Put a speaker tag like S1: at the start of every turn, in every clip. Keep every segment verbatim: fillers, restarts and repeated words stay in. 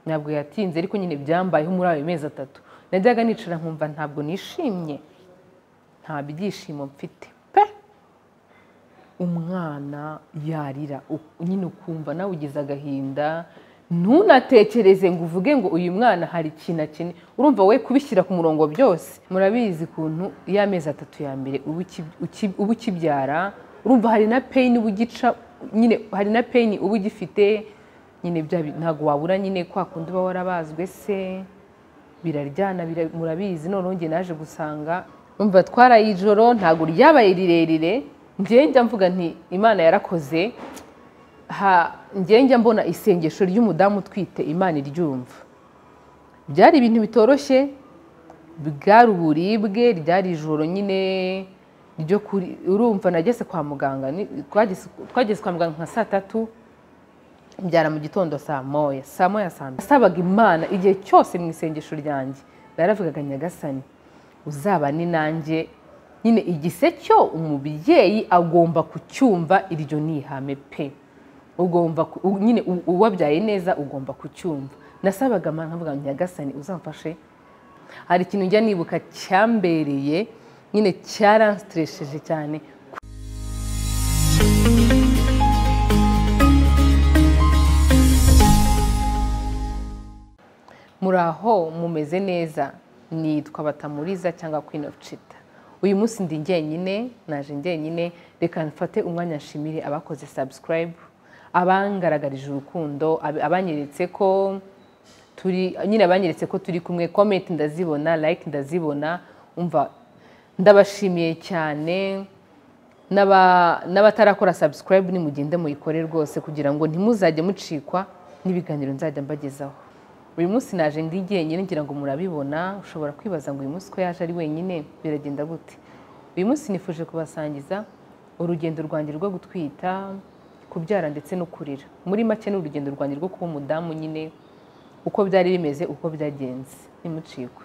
S1: ntabwo yatinze ariko nyine byambayeho muri ayo mezi atatu najyaga nicara nkumva ntabwo nishimye nta byishimo mfite pe umwana yarira nyine ukumva nawe ugize agahinda ntunatekereze ngo uvuge ngo uyu mwana hari ikintu akene urumva we kubishyira ku murongo byose murabizi kuntu y'amezi atatu ya mbere uba ukibyara urumva hari na pain uba ugica nyine hari na pain uba ugifite nyine ntabwo wabura nyine kwa kundi uba warabazwe se biraryana murabizi noneho njye naje gusanga umva twaraye ijoro ntabwo ryabaye rirerire njye njya mvuga nti Imana yarakoze njye njya mbona isengesho ry'umudamu utwite Imana iryumva byari ibintu bitoroshye bwari uburibwe ryari ijoro nyine ryo kuri urumva nageze kwa muganga twageze kwa muganga nka saa tatu mbyara mu gitondo saa moya saa moya saa mbiri nasabaga Imana igihe cyose mu isengesho ryanjye naravugaga Nyagasani uzaba ni nanjye nyine igise cyo umubyeyi agomba kucyumva iryo ni ihame pe ugomba nyine uwabyaye neza ugomba kucyumva nasabaga Imana nkavuga Nyagasani uzamfashe hari ikintu njya nibuka cyambereye nyine cyaranstresheje cyane muraho mumeze neza nitwa Batamuriza cyangwa Queen of Cheetah uyu munsi ndi njyenyine naje njyenyine reka mfate umwanya nshimire abakoze subscribe abangaragarije urukundo abanyeretse ko turi nyine abanyeretse ko turi kumwe comment ndazibona like ndazibona umva ndabashimiye cyane n'abatarakora subscribe ni mugende muyikore rwose kugira ngo ntimuzajye mucikwa n'ibiganiro nzajya mbagezaho uyu munsi naje ndi njyenyine ngira ngo murabibona ushobora kwibaza ngo uyu munsi ko yaje ari wenyine biragenda gute uyu munsi nifuje kubasangiza urugendo rwanjye rwo gutwita kubyara ndetse no kurira muri make n'urugendo rwanjye rwo kuba umudamu nyine uko byari bimeze uko byagenze nimucikwe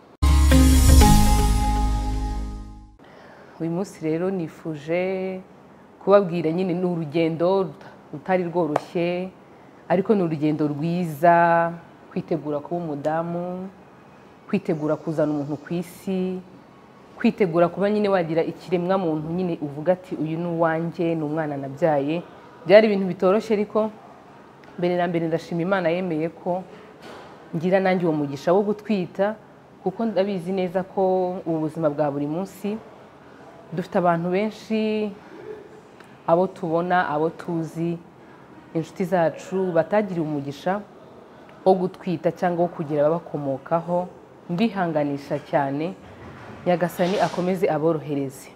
S1: uyu munsi rero nifuje kubabwira nyine ni urugendo rutari rworoshye ariko ni urugendo rwiza kwitegura kuba umudamu kwitegura kuzana umuntu ku isi kwitegura kuba nyine wagira ikiremwa muntu nyine uvuga ati uyu ni uwanjye ni umwana nabyaye byari ibintu bitoroshye ariko mbere na mbere ndashima Imana yemeye ko ngira nanjye uwo mugisha wo gutwita kuko ndabizi neza ko ubu buzima bwa buri munsi dufite abantu benshi abo tubona abo tuzi inshuti zacu batagiriye umugisha wo gutwita cyangwa wo kugira ababakomokaho mbihanganisha cyane Nyagasani akomeze aborohereze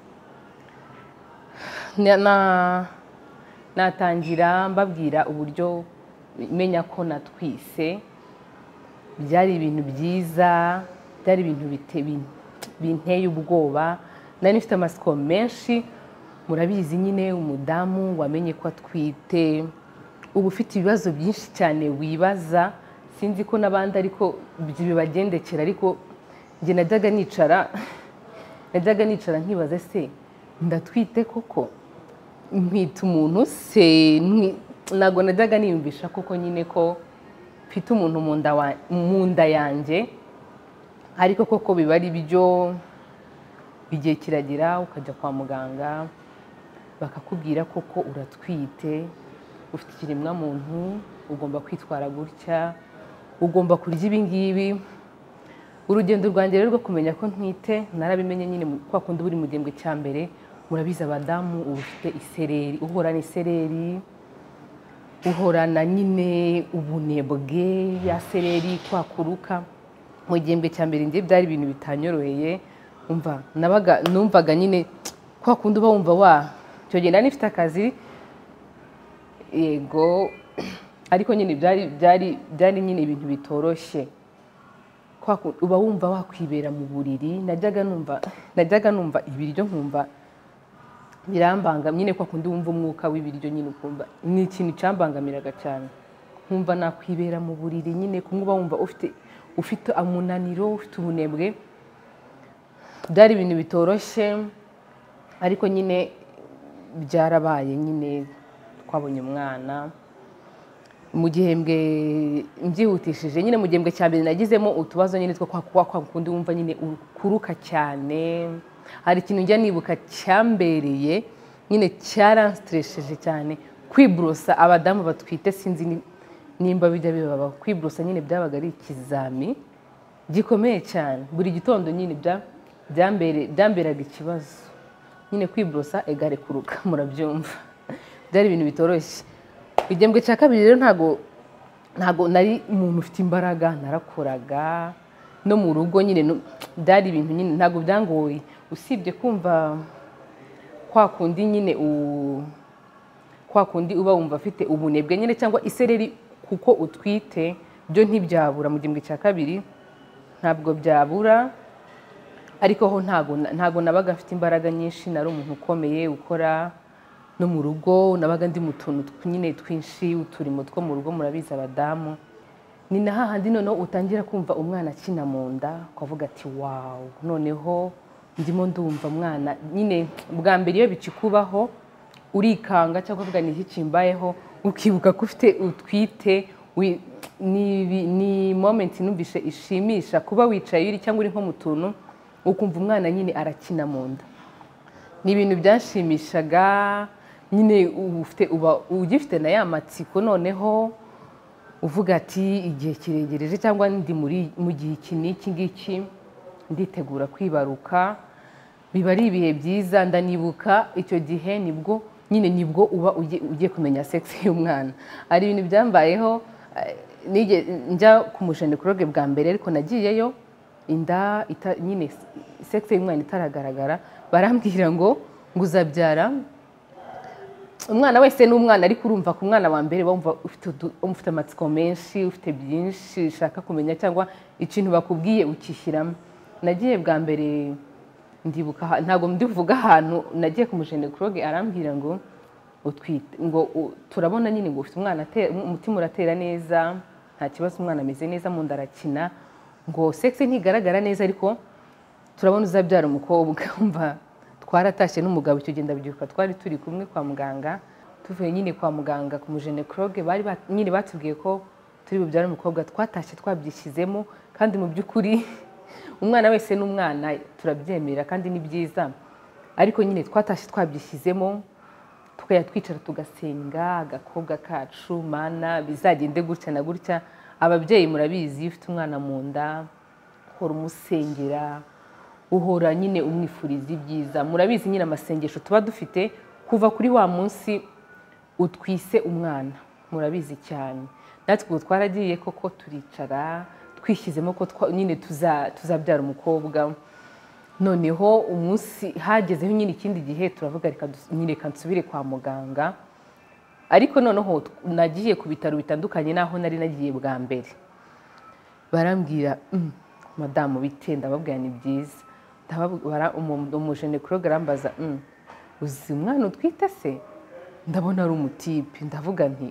S1: natangira mbabwira uburyo menya ko natwise byari ibintu byiza byari ibintu binteye ubwoba nari nifite amasiko menshi murabizi nyine umudamu wamenye ko atwite uba ufite ibibazo byinshi cyane wibaza sinzi ko n'abandi ariko bibagendekera ariko njye najyaga nicara najyaga nicara nkibaza se ndatwite koko ntwite umuntu se ntabwo najyaga niyumvisha koko nyine ko mfite umuntu mu nda yanjye ariko koko biba ari byo igihe kiragira ukajya kwa muganga bakakubwira koko uratwite ufite ikiremwa muntu ugomba kwitwara gutya ugomba kurya ibi ngibi urugendo rwanjye rero rwo kumenya ko ntwite narabimenye nyine kwa kundi buri mu gihembwe cya mbere murabizi abadamu uba ufite isereri uhorana isereri uhorana nyine ubunebwe ya sereri kwakuruka mu gihembwe cya mbere njye byari ibintu bitanyoroheye umva nabaga numvaga nyine kwa kundi uba wumva wa cyo gihe nari nifite akazi yego ariko nyine byari byari byari nyine ibintu bitoroshye uba wumva wakwibera mu buriri najyaga numva najyaga numva ibiryo nkumva birambanga nyine kwa kundi wumva umwuka w'ibiryo nyine ukumva ni ikintu cyambangamiraga cyane nkumva nakwibera mu buriri nyine kumwe wumva ufite ufite umunaniro ufite ubunebwe byari ibintu bitoroshye ariko nyine byarabaye nyine twabonye umwana mu gihembwe mbyihutishije nyine mu gihembwe cya mbere nagizemo utubazo nyine two kwa kwa kundi wumva nyine ukuruka cyane. Hari ikintu njya nibuka cyambereye nyine cyaranstresheje cyane, kwibrosa abadamu batwite sinzi nimba bijya bibaba, kwibrosa nyine byabaga ari ikizami gikomeye cyane. Buri gitondo nyine bya byambere byamberaga ikibazo nyine, kwibrosa egare kuruka, murabyumva byari ibintu bitoroshye. Igihembwe cya kabiri rero ntago ntago nari umuntu ufite imbaraga, narakoraga no mu rugo nyine byari ibintu nyine ntago byangoye, usibye kumva kwa kundi nyine u kwa kundi uba wumva afite ubunebwe nyine cyangwa isereri kuko utwite, byo ntibyabura mu gihembwe cya kabiri, ntabwo byabura. Ariko ho ntago ntago nabaga afite imbaraga nyinshi, nari umuntu ukomeye ukora no mu rugo, nabaga ndi mu tuntu nyine twinshi, uturimo two mu rugo murabizi abadamu. Ni na hahandi noneho utangira kumva umwana akina mu nda, ukavuga ati wawu, noneho ndimo ndumva mwana nyine. Bwa mbere iyo bikikubaho urikanga cyangwa uvuga ni iki kimbayeho, ukibuka ko ufite utwite. Ni ni moment numvishe ishimisha kuba wicaye uri cyangwa uri nko mu tuntu ukumva umwana nyine arakina mu nda. Ni ibintu byashimishaga nyine, ufite uba ugifite na ya matsiko, noneho uvuga ati igihe kiregereje cyangwa ndi muri mu gihe iki n'iki ngiki nditegura kwibaruka. Biba ari ibihe byiza. Ndanibuka icyo gihe nibwo nyine nibwo uba ugiye kumenya sex y'umwana. Ari ibintu byambayeho njya ku mujenekologe bwa mbere, ariko nagiyeyo inda nyine sex y'umwana itaragaragara. Barambwira ngo nguzabyara umwana wese n'umwana, ariko urumva ku mwana wa mbere wumva ufite amatsiko menshi, ufite byinshi ushaka kumenya cyangwa ikintu bakubwiye ukishyiramo. Nagiye bwa mbere ndibuka, ntabwo ndivuga ahantu, nagiye ku mujenekologe arambwira ngo utwite, ngo turabona nyine ngo ufite umwana, umutima uratera neza, nta kibazo, umwana ameze neza, mu nda arakina, ngo sex ntigaragara neza ariko turabona uzabyara umukobwa. Umva twaratashye n'umugabo icyo genda byuka, twari turi kumwe kwa muganga, tuvuye nyine kwa muganga ku mujenekologe, bari nyine batubwiye ko turi bubyara umukobwa. Twatashye twabyishyizemo, kandi mu by'ukuri umwana wese n'umwana turabyemera kandi ni byiza, ariko nyine twatashye twabyishyizemo, tukajya twicara tugasenga, agakobwa kacu mana bizagende gutya na gutya. Ababyeyi murabizi, iyo ufite umwana mu nda uhora umusengera, uhora nyine umwifuriza ibyiza. Murabizi nyine amasengesho tuba dufite kuva kuri wa munsi utwise umwana, murabizi cyane. Natwe ubwo twaragiye koko turicara twishyizemo ko nyine tuzabyara umukobwa. Noneho umunsi hagezeho nyine ikindi gihe turavuga reka nyine reka nsubire kwa muganga, ariko noneho nagiye ku bitaro bitandukanye naho nari nagiye bwa mbere. Barambwira madamu bite, ndababwira ni byiza. Ndababwira umujenekologe arambaza uzi umwana utwite se? Ndabona ari umutipe. Ndavuga nti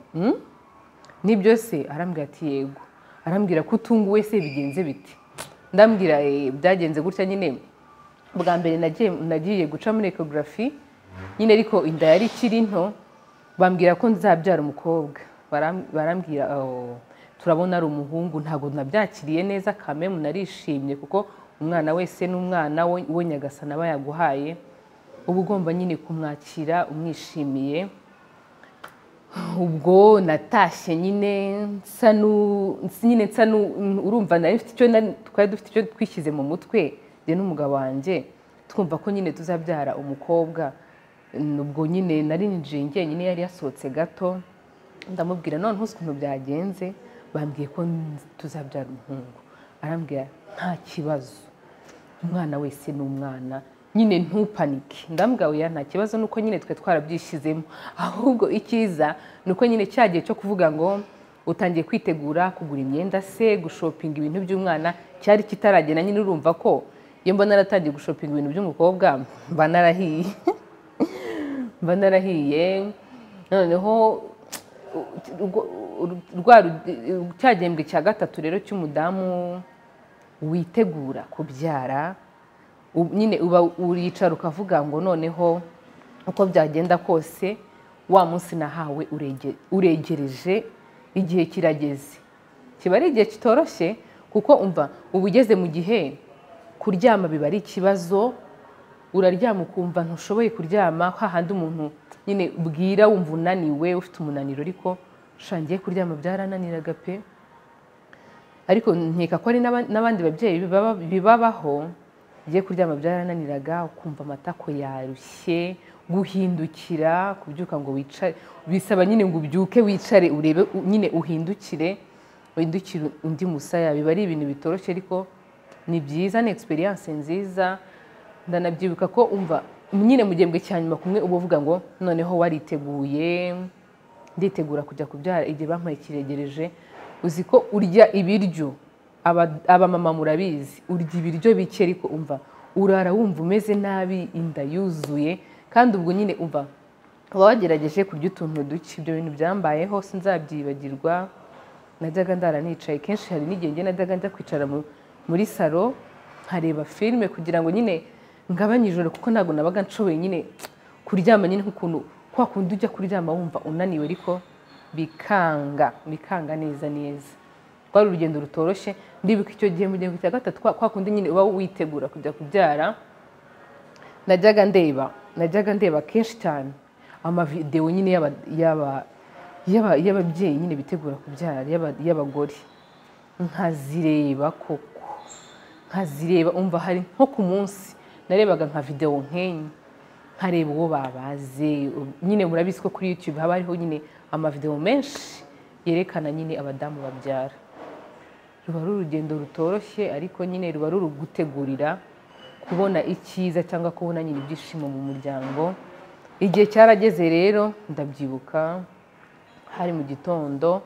S1: nibyo se? Arambwira ati yego. Arambwira ko utunguwe se, bigenze biti? Ndambwira byagenze gutya nyine. Bwa mbere nagiye nagiye guca muri ecography nyine, ariko inda yari ikiri nto. Bambwira ko nzabyara umukobwa. Barambwira turabona ari umuhungu. Ntabwo nabyakiriye neza, kamemu narishimye kuko umwana wese n'umwana we Nyagasani aba yaguhaye, uba ugomba nyine kumwakira umwishimiye. Ubwo natashye nyine nsa nyine nsa urumva nari mfite icyo twari dufite icyo twishyize mu mutwe njye n'umugabo wanjye, twumva ko nyine tuzabyara umukobwa. Ubwo nyine nari ninjiye njyenyine, yari yasohotse gato. Ndamubwira none uzi ukuntu byagenze, bambwiye ko tuzabyara umuhungu. Arambwira nta kibazo, umwana wese n'umwana, nyine ntupanike. Ndambwira oya nta kibazo, nuko nyine twe twarabyishyizemo. Ahubwo icyiza nuko nyine cyagiye cyo kuvuga ngo utangiye kwitegura kugura imyenda se, gushopinga ibintu by'umwana, cyari kitaragena. Nyine urumva ko iyo mba naratangiye gushopinga ibintu by'umukobwa mba narahiye mba narahiye. Noneho cyagembwe cya gatatu rero cy'umudamu witegura kubyara, nyine uba uricara ukavuga ngo noneho uko byagenda kose wa munsi nahawe uregereje, igihe kirageze. Kiba ari igihe kitoroshye kuko umva uba ugeze mu gihe kuryama biba ari ikibazo, uraryama ukumva ntushoboye kuryama, hahandi umuntu nyine bwira wumva unaniwe ufite umunaniro, ariko shangiye kuryama byarananiraga pe. Ariko nkeka ko ari n'abandi babyeyi bibabaho, ugiye kuryama byarananiraga ukumva amatako yarushye, guhindukira kubyuka ngo wicare bisaba nyine ngo ubyuke wicare urebe nyine uhindukire uhindukire undi musaya, biba ari ibintu bitoroshye ariko ni byiza, ni experience nziza. Ndanabyibuka ko umva nyine mu gihembwe cya nyuma kumwe uba uvuga ngo noneho wariteguye, nditegura kujya kubyara, igihe bampaye kiregereje. Uzi ko urya ibiryo, aba mama murabizi, urya ibiryo bike ariko umva urara wumva umeze nabi, inda yuzuye, kandi ubwo nyine umva uba wagerageje kurya utuntu duke. Ibyo bintu byambayeho sinzabyibagirwa. Najyaga ndara nicaye, kenshi hari n'igihe njye najyaga njya kwicara muri salo nkareba filime kugira ngo nyine ngabanye ijoro, kuko ntabwo nabaga nshoboye nyine kuryama nyine nk'ukuntu kwa kundi ujya kuryama wumva unaniwe ariko bikanga bikanga neza neza. Rwari urugendo rutoroshye. Ndibuka icyo gihe mu gihembwe cya gatatu kwa kundi nyine uba witegura kujya kubyara, najyaga ndeba najyaga ndeba kenshi cyane amavideo nyine y'ababyeyi nyine bitegura kubyara y'abagore, nkazireba koko nkazireba umva hari nko ku munsi narebaga nka video nk'enye, nkareba uwo babaze. Nyine murabizi ko kuri YouTube haba hariho nyine amavideo menshi yerekana nyine abadamu babyara. Ruba ari urugendo rutoroshye ariko nyine ruba ruri gutegurira kubona icyiza cyangwa kubona nyine ibyishimo mu muryango. Igihe cyarageze rero ndabyibuka hari mu gitondo,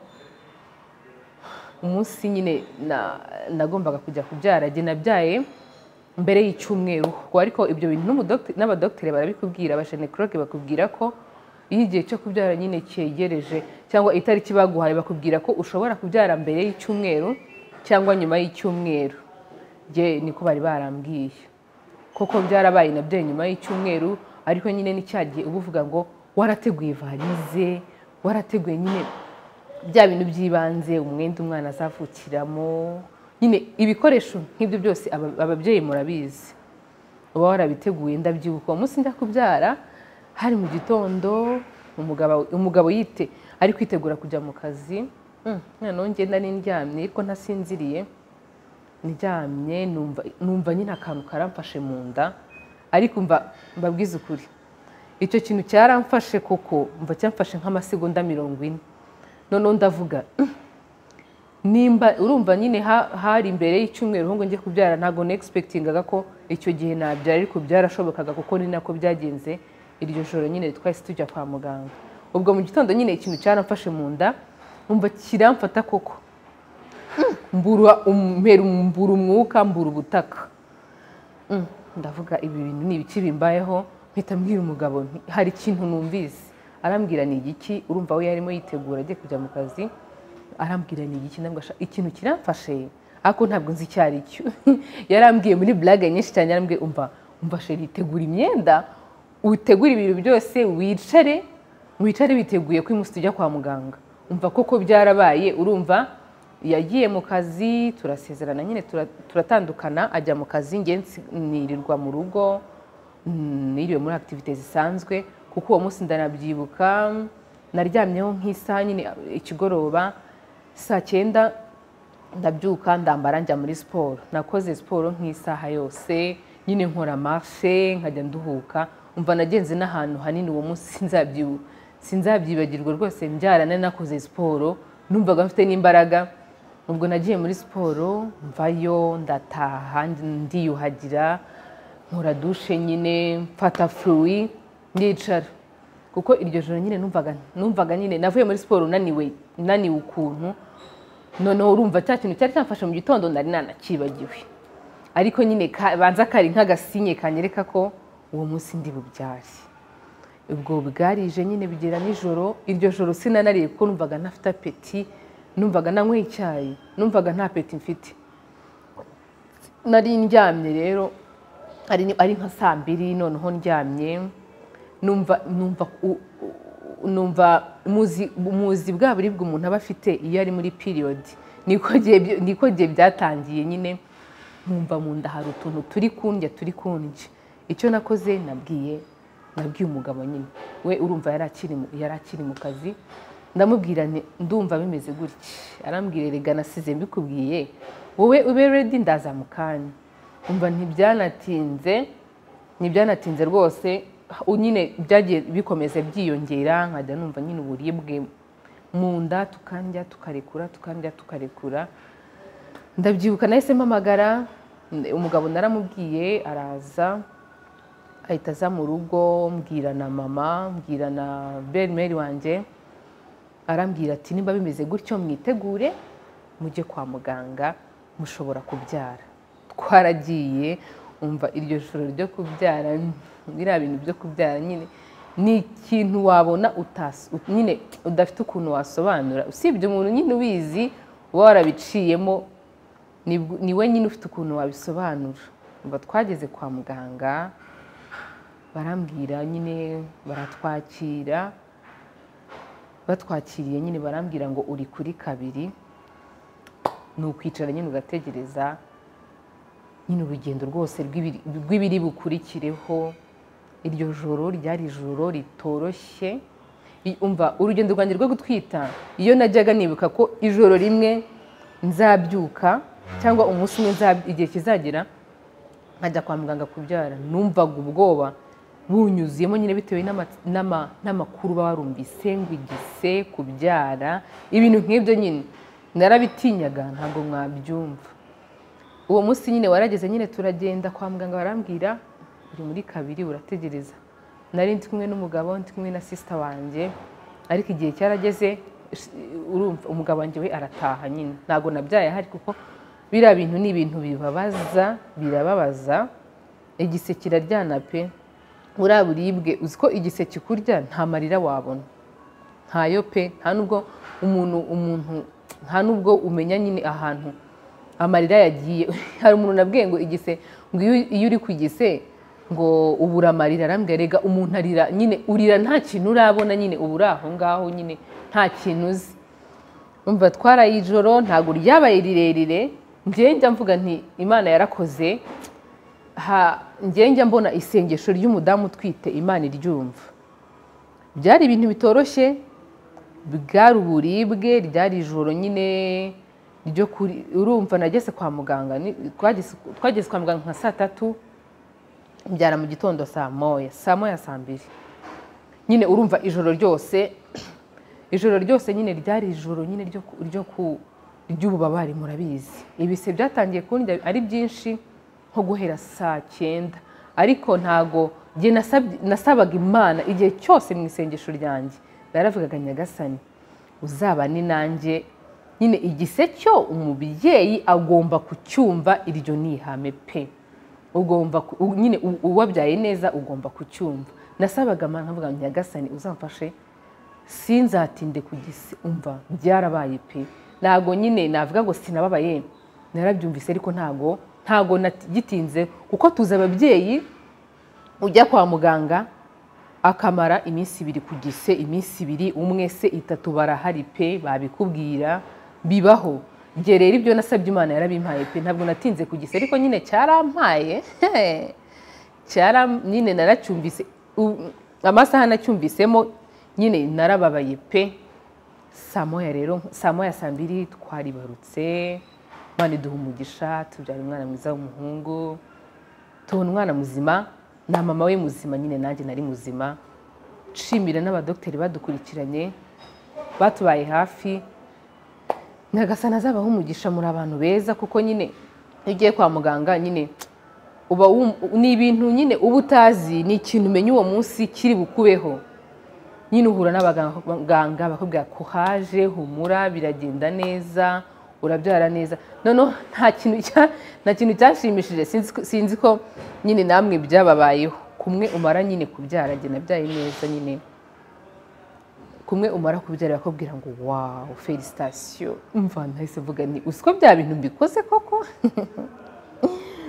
S1: umunsi nyine nagombaga kujya kubyara. Jye nabyaye mbere y'icyumweru, ariko ibyo bintu n'abadokiteri barabikubwira, abashenekologe bakubwira ko iyo igihe cyo kubyara nyine cyegereje cyangwa itariki baguhaye bakubwira ko ushobora kubyara mbere y'icyumweru cyangwa nyuma y'icyumweru. Jye niko bari barambwiye, koko byarabaye nabyaye nyuma y'icyumweru, ariko nyine n'icyagiye uba uvuga ngo warateguye varize, warateguye nyine bya bintu by'ibanze, umwenda umwana azavukiramo, nyine ibikoresho nk'ibyo byose ababyeyi murabizi uba warabiteguye. Ndabyibuka uwo munsi njya kubyara hari mu gitondo, umugabo yite ari kwitegura kujya mu kazi, noneho ngenda n'indyamye ariko ntasinziriye, ndyamye numva nyine akantu karamfashe mu nda, ariko mba mbabwiza ukuri icyo kintu cyaramfashe koko, mva cyamfashe nk'amasegonda mirongo ine. Noneho ndavuga nimba urumva nyine hari imbere y'icyumweru ahubwo njye kubyara, ntabwo nexpectingaga ko icyo gihe nabyara, ariko byarashobokaga kuko ni nako byagenze. Iryo joro nyine twahise tujya kwa muganga. Ubwo mu gitondo nyine ikintu cyaramfashe mu nda, umva kiramfata koko, mbura mbura umwuka, mbura ubutaka. Ndavuga ibi bintu ni ibiki bimbayeho, mpita mbwira umugabo hari ikintu numvise. Arambwira ni igiki? Urumva we yarimo yitegura agiye kujya mu kazi, arambwira ni igiki? Ndabwira ikintu kiramfashe ariko ntabwo nzi icyo ari cyo. Yarambwiye muri blague nyinshi cyane, yarambwiye umva umva sheri, itegura imyenda, utegura ibintu byose, wicare wicare biteguye ko umunsi tujya kwa muganga. Umva koko byarabaye. Urumva yagiye mu kazi, turasezerana nyine turatandukana, ajya mu kazi, nge nirirwa mu rugo, niriwe muri activities zisanzwe. Kuko uwo munsi ndanabyibuka naryamyeho nk'isaha nyine ikigoroba, saa cyenda ndabyuka ndambara njya muri siporo. Nakoze siporo nk'isaha yose, nyine nkora marche nkajya nduhuka. Umva nagenze n'ahantu hanini uwo munsi sinzabyibuka sinzabyibagirwa rwose. Mbyarana nakoze siporo, numvaga mfite n'imbaraga. Ubwo nagiye muri siporo, mvayo ndataha ndiyuhagira, nkora dushe nyine, mfata fruit ndicara, kuko iryo joro nyine numvaga numvaga nyine navuye muri siporo naniwe naniwe ukuntu. Noneho urumva cya kintu cyari cyamfashe mu gitondo ndari nanakibagiwe, ariko nyine banza kari nk'agasinye kanyereka ko uwo munsi ndi bubyare. Ubwo bwarije nyine bigera nijoro. Iryo joro sinanariye kuko numvaga ntafite apeti, numvaga nanyweye icyayi, numvaga nta apeti mfite. Nari ndyamye rero ari ari nka saa mbiri, noneho ndyamye numva numva numva muzi muzi bwa buribwe umuntu aba afite iyo ari muri period niko gihe niko gihe byatangiye nyine numva mu nda hari utuntu turi kundya turi kundya icyo nakoze nabwiye nabwiye umugabo nyine we urumva yarakiri yarakiri mu kazi ndamubwira nti ndumva bimeze gutya arambwira rega nasize mbikubwiye wowe ube ready ndaza mu kanya umva ntibyanatinze ntibyanatinze rwose nyine byagiye bikomeza byiyongera nkajya numva nyine uburibwe mu nda tukandya tukarekura tukandya tukarekura ndabyibuka nahise mpamagara umugabo naramubwiye araza ahita aza mu rugo mbwira na mama mbwira na belle-mère wanjye arambwira ati nimba bimeze gutyo mwitegure mujye kwa muganga mushobora kubyara twaragiye umva iryo joro ryo kubyara biriya bintu byo kubyara nyine ni ikintu wabona utasi nyine udafite ukuntu wasobanura usibye umuntu nyine ubizi uba warabiciyemo ni we nyine ufite ukuntu wabisobanura umva twageze kwa muganga barambwira nyine baratwakira batwakiriye nyine barambwira ngo uri kuri kabiri ni ukwicara nyine ugategereza nyine urugendo rwose rw'ibiri bukurikireho iryo joro ryari ijoro ritoroshye umva urugendo rwanjye rwo gutwita iyo najyaga nibuka ko ijoro rimwe nzabyuka cyangwa umunsi umwe igihe kizagera nkajya kwa muganga kubyara numvaga ubwoba bunyuziyemo nyine bitewe n'amakuru baba barumvise ngo igise kubyara ibintu nk'ibyo nyine narabitinyaga ntabwo mwabyumva uwo munsi nyine warageze nyine turagenda kwa muganga barambwira uri muri kabiri urategereza nari ndi kumwe n'umugabo ndi kumwe na sister wanjye ariko igihe cyarageze urumva umugabo wanjye we arataha nyine ntabwo nabyaye hari kuko biriya bintu ni ibintu bibabaza birababaza igise kiraryana pe buriya buribwe uzi ko igise kikurya nta marira wabona ntayo pe nta nubwo umuntu umuntu nta nubwo umenya nyine ahantu amarira yagiye hari umuntu nabwiye ngo igise ngo iyo uri ku gise ngo ubura amarira arambwira rega umuntu arira nyine urira nta kintu urabona nyine ubura aho ngaho nyine nta kintu uzi umva twaraye ijoro ntabwo ryabaye rirerire njye njya mvuga nti imana yarakoze njye njya mbona isengesho ry'umudamu utwite imana iryumva byari ibintu bitoroshye bwari uburibwe ryari ijoro nyine ryo kuri urumva nageze kwa muganga twageze kwa muganga nka saa tatu mbyara mu gitondo saa moya saa moya saa mbiri nyine urumva ijoro ryose ijoro ryose nyine ryari ijoro nyine ryo ku ry'ububabare murabizi ibise byatangiye kundya ari byinshi nko guhera saa cyenda ariko ntago njye nasabaga imana igihe cyose mu isengesho ryanjye naravugaga nyagasani uzaba ni nanjye nyine igise cyo umubyeyi agomba kucyumva iryo ni ihame pe ugomba nyine uwabyaye neza ugomba kucyumva nasabaga imana nkavuga nyagasani uzamfashe sinzatinde ku gise umva byarabaye pe ntago nyine navuga ngo sinababaye narabyumvise ariko ntago ntago nagitinze kuko tuzi ababyeyi ujya kwa muganga akamara iminsi ibiri ku gise iminsi ibiri umwe se itatu barahari pe babikubwira bibaho njye rero ibyo nasabye imana yarabimpaye pe ntabwo natinze ku gise ariko nyine cyarampaye cyara nyine naracyumvise amasaha nacyumvisemo nyine narababaye pe saa moya rero saa moya saa mbiri twaribarutse Imana iduha umugisha tubyara umwana mwiza w'umuhungu tubona umwana muzima na mama we muzima nyine nanjye nari muzima nshimira n'abadokiteri badukurikiranye batubaye hafi nyagasani azabaho umugisha muri abantu beza kuko nyine iyo ugiye kwa muganga nyine uba ni ibintu nyine uba utazi ni ikintu umenya uwo munsi kiri bukubeho nyine uhura n'abaganga bakubwira ko haje humura biragenda neza urabyara neza noneho nta kintu nta kintu cyashimishije sinzi ko nyine namwe byababayeho kumwe umara nyine kubyara njye nabyaye neza nyine kumwe umara kubyara bakubwira ngo wow felicitation umva nahise mvuga ni usiko bya bintu mbikoze koko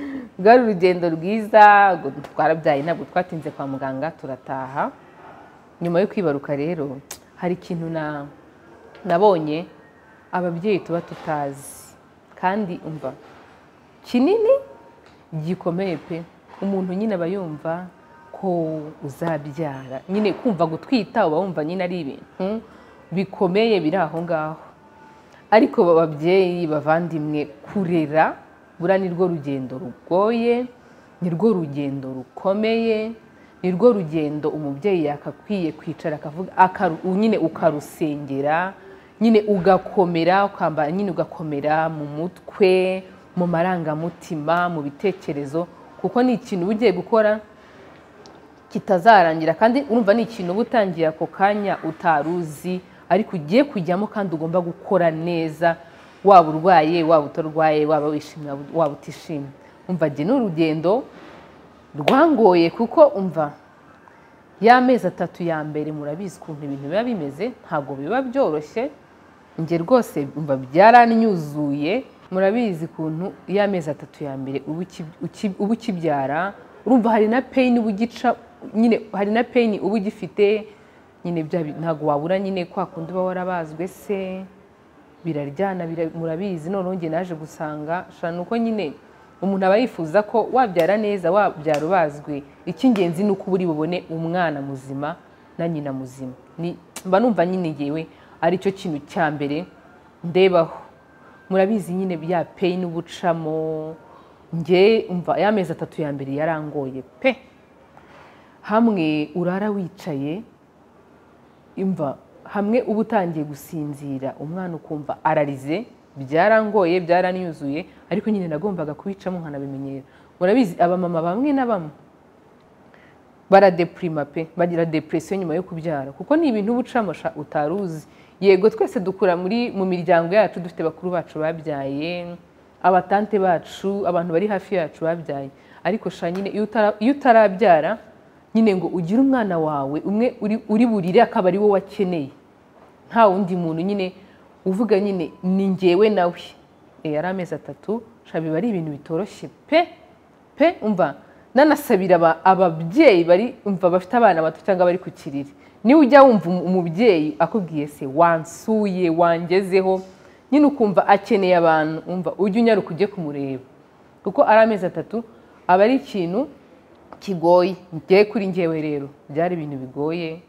S1: bwari urugendo rwiza twarabyaye ntabwo twatinze kwa muganga turataha nyuma yo kwibaruka rero hari ikintu na nabonye ababyeyi tuba tutazi kandi umva kinini gikomeye pe. Umuntu nyine aba yumva ko uzabyara, nyine kumva gutwita uba wumva nyine ari ibintu bikomeye biri aho ngaho. Ariko babyeyi bavandimwe, kurera bura nirwo rugendo rugoye, nirwo rugendo rukomeye, nirwo rugendo umubyeyi yakakwiye kwicara akavuga nyine ukarusengera, nyine ugakomera, ukambara nyine ugakomera mu mutwe, mu marangamutima, mu bitekerezo, kuko ni ikintu ugiye gukora kitazarangira kandi urumva ni ikintu uba utangiye ako kanya utaruzi, ariko ugiye kujyamo kandi ugomba gukora neza, waba urwaye waba utarwaye, waba wishimye waba utishimye. Umva jye ni urugendo rwangoye kuko umva y'amezi atatu ya mbere murabizi ukuntu ibintu biba bimeze, ntabwo biba byoroshye. Njye rwose umva byaranyuzuye, murabizi ukuntu y'amezi atatu ya mbere uba ukibyara, urumva hari na pain uba ugica, nyine hari na pain uba ugifite, nyine ntabwo wabura nyine kwa kundi uba warabazwe se, biraryana murabizi. Noneho njye naje gusanga shana uko nyine umuntu aba yifuza ko wabyara neza, wabyara ubazwe, icy'ingenzi ni uko uri bubone umwana muzima na nyina muzima. Mba numva nyine ngewe ari cyo kintu cya mbere ndebaho. Murabizi nyine bya pain ubucamo, nge umva y'amezi atatu ya mbere yarangoye pe. Hamwe urara wicaye, imva hamwe uba utangiye gusinzira umwana ukumva ararize, byarangoye byaranyuzuye, ariko nyine nagombaga kubicamo nkanabimenyera. Murabizi abamama bamwe na bamwe baradeprima pe, bagira depression nyuma yo kubyara, kuko ni ibintu ubucamo utaruzi. Yego twese dukura muri mu miryango yacu dufite bakuru bacu babyaye, abatante bacu, abantu bari hafi yacu babyaye, ariko sha nyine iyo utarabyara nyine ngo ugire umwana wawe umwe uri burire akaba ari wowe wakeneye, nta wundi muntu nyine uvuga nyine ni ngewe nawe. Yari amezi atatu sha biba ari ibintu bitoroshye pe pe. Umva nanasabira ababyeyi bari umva bafite abana bato cyangwa bari ku kiriri, niwe ujya wumva umubyeyi akubwiye se wansuye wangezeho, nyine ukumva akeneye abantu, umva ujye unyaruka ujye kumureba, kuko ari amezi atatu aba ari ikintu kigoye. Ngiye kuri ngewe rero byari ibintu bigoye,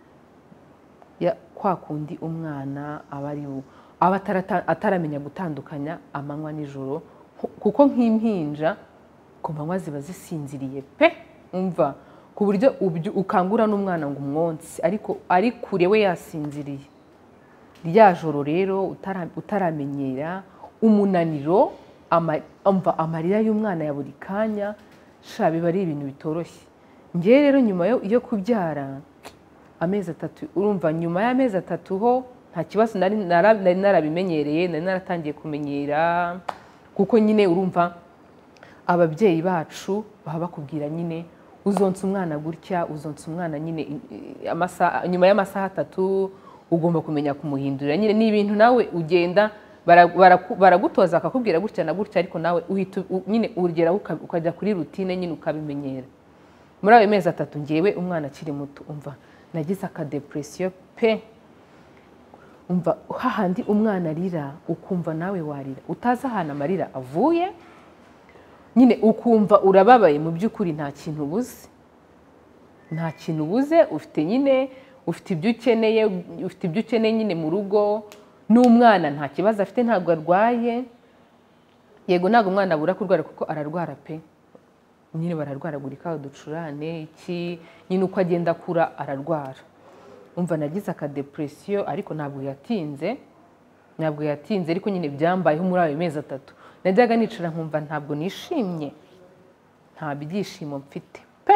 S1: kwa kundi umwana aba ari aba ataramenya gutandukanya amanywa n'ijoro, kuko nk'impinja ku manywa ziba zisinziriye pe. Umva ku buryo ukangura n'umwana ngo umwonsi, ariko ari kure we yasinziriye. Rya joro rero utaramenyera umunaniro, amarira y'umwana ya buri kanya, sha biba ari ibintu bitoroshye. Ngewe rero nyuma yo kubyara amezi atatu, urumva nyuma y'amezi atatu ho nta kibazo nari narabimenyereye, nari naratangiye kumenyera, kuko nyine urumva ababyeyi bacu baba bakubwira nyine uzonsa umwana gutya, uzonsa umwana nyine nyuma y'amasaha atatu ugomba kumenya kumuhindurira. Nyine ni ibintu nawe ugenda baragutoza akakubwira gutya na gutya, ariko nawe uhita nyine urugeraho ukajya kuri rutine nyine ukabimenyera. Muri ayo mezi atatu ngewe umwana akiri muto, umva nagize akadepresiyo pe. Umva hahandi umwana arira ukumva nawe warira, utazi ahantu amarira avuye, nyine ukumva urababaye, mu by'ukuri nta kintu ubuze, nta kintu ubuze, ufite nyine ufite ibyo ukeneye, ufite ibyo ukeneye nyine mu rugo, n'umwana nta kibazo afite, ntabwo arwaye. Yego ntabwo umwana abura kurwara kuko ararwara pe, nyine bararwaragurika uducurane iki, nyine uko agenda akura ararwara. Umva nagize akadepresiyo, ariko ntabwo yatinze, ntabwo yatinze ariko nyine byambayeho muri ayo mezi atatu. Najyaga nicara nkumva ntabwo nishimye, nta byishimo mfite pe.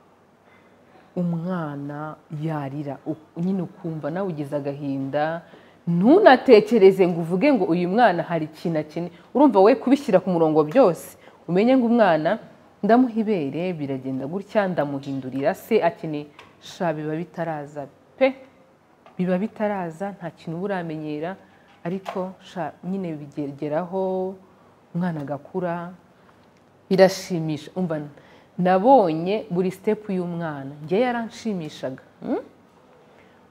S1: Umwana yarira nyine ukumva nawe ugize agahinda, ntunatekereze ngo uvuge ngo uyu mwana hari ikintu akeneye. Urumva we kubishyira ku murongo byose, umenye ngo umwana ndamuha ibere biragenda gutya, ndamuhindurira se akeneye, sha biba bitaraza pe, biba bitaraza, nta kintu uramenyera, ariko sha nyine bigeraho umwana agakura, birashimisha. Umva nabonye buri step y'umwana ngiye yaranshimishaga,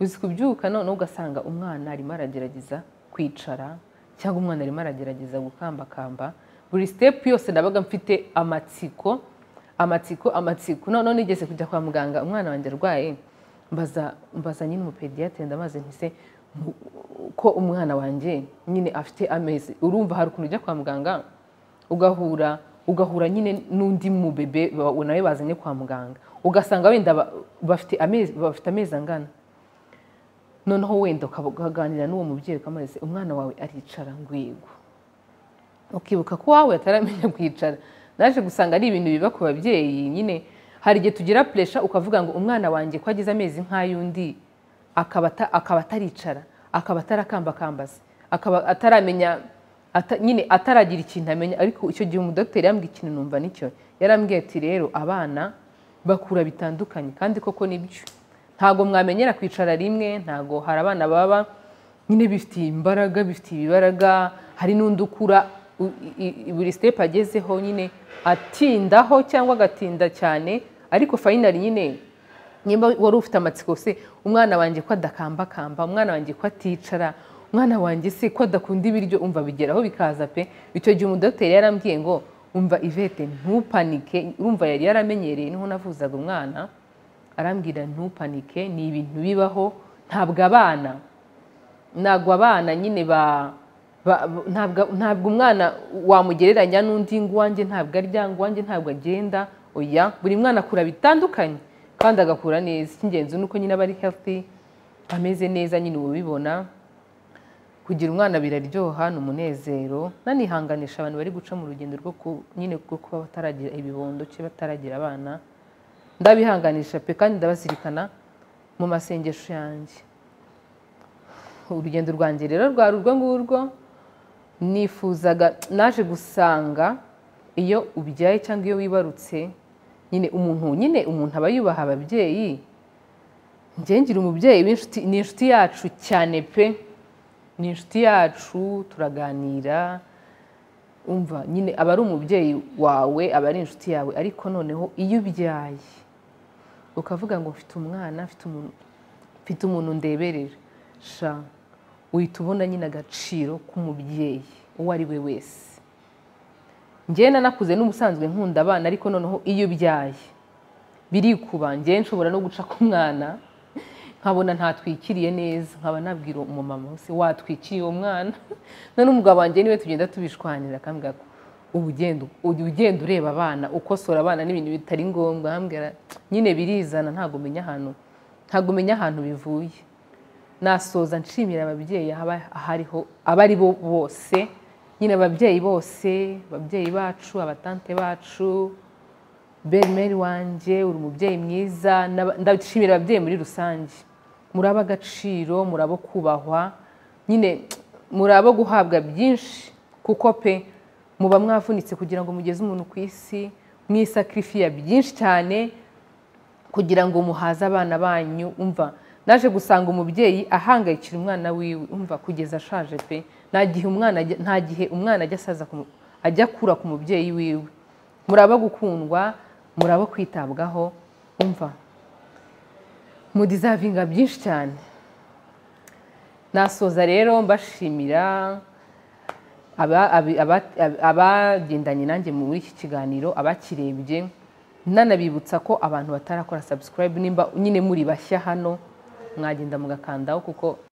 S1: uzi kubyuka none ugasanga umwana arimo aragerageza kwicara cyangwa umwana arimo aragerageza gukambakamba buri step yose nabaga mfite amatsiko amatsiko amatsiko none nigeze kujya kwa muganga umwana wanjye arwaye mbaza mbaza nyine umupediatre ndamaze ntise ko umwana wanjye nyine afite amezi urumva hari ukuntu ujya kwa muganga ugahura ugahura nyine n'undi mu bebe nawe bazanye kwa muganga ugasanga wenda bafite amezi bafite amezi angana noneho wenda ukaganira n'uwo mubyeyi ukameze umwana wawe aricara ngwego ukibuka ko wawe ataramenya kwicara naje gusanga ari ibintu biba ku babyeyi nyine hari igihe tugira pressure ukavuga ngo umwana wanjye ko agize amezi nk'ayundi akaba akaba ataricara akaba atarakambakambaza akaba ataramenya ata, nyine ataragira ikintu amenya ariko icyo gihe umudokiteri yambwiye ikintu numva nicyo yarambwiye ati rero abana bakura bitandukanye kandi koko nibyo ntago mwamenyera kwicara rimwe ntago hari abana baba nyine bifitiye imbaraga bifitiye ibibaraga hari n'undi ukura buri step agezeho nyine atindaho cyangwa agatinda cyane ariko finally nyine nimba wari ufite amatsiko se umwana wanjye ko adakambakamba umwana wanjye ko aticara umwana wanjye se ko adakunda ibiryo umva bigeraho bikaza pe icyo gihe umudokiteri yarambwiye ngo umva Yvette ntupanike urumva yari yaramenyereye niho navuzaga umwana arambwira ntupanike ni ibintu bibaho ntabwo abana ntabwo abana nyine ba ntabwo umwana wamugereranya n'undi ngo uwanjye ntabwo arya ngo uwanjye ntabwo agenda oya buri mwana akura bitandukanye kandi agakura neza icy'ingenzi ni uko nyine aba ari healthy ameze neza nyine ubibona kugira umwana biraryoha ni umunezero nanihanganisha abantu bari guca mu rugendo rwo nyine rwo kuba bataragira ibibondo cye bataragira abana ndabihanganisha pe kandi ndabazirikana mu masengesho yanjye urugendo rwanjye rero rwari urwo ngurwo nifuzaga naje gusanga iyo ubyaye cyangwa iyo wibarutse nyine umuntu nyine umuntu aba yubaha ababyeyi njye ngira umubyeyi w'inshuti ni inshuti yacu cyane pe ni inshuti yacu turaganira umva nyine aba ari umubyeyi wawe aba ari inshuti yawe ariko noneho iyo ubyaye ukavuga ngo mfite umwana mfite umuntu mfite umuntu ndeberera sha uhita ubona nyine agaciro k'umubyeyi uwo ari we wese njye nanakuze n'umusanzwe nkunda abana ariko noneho iyo ubyaye birikuba njye nshobora no guca ku mwana nkabona ntatwikiriye neza nkaba nabwira umumama wese watwikiriye uwo mwana none umugabo wanjye niwe tugenda tubishwanira akambwira ko ubugendo ugenda ureba abana ukosora abana n'ibintu bitari ngombwa ambwira nyine birizana ntago umenya ahantu ntago umenya ahantu bivuye nasoza nshimira ababyeyi ahariho abari bo bose nyine ababyeyi bose ababyeyi bacu abatante bacu Belle wanjye uri umubyeyi mwiza ndashimira ababyeyi muri rusange muraba agaciro murabo kubahwa nyine murabo guhabwa byinshi kuko pe muba mwavunitse kugira ngo mugeze umuntu ku isi mwisakrifiya byinshi cyane kugira ngo muhaze abana banyu umva naje gusanga umubyeyi ahangayikira umwana wiwe umva kugeza ashaje pe nta gihe umwana nta gihe umwana ajya asaza ajya kura ku mubyeyi wiwe muraba gukundwa murabo kwitabwaho umva mudizavinga byinshi cyane nasoza rero mbashimira abagendanye nanjye muri iki kiganiro abakirebye nanabibutsa ko abantu batarakora subscribe nimba nyine muri bashya hano mwagenda mugakandaho kuko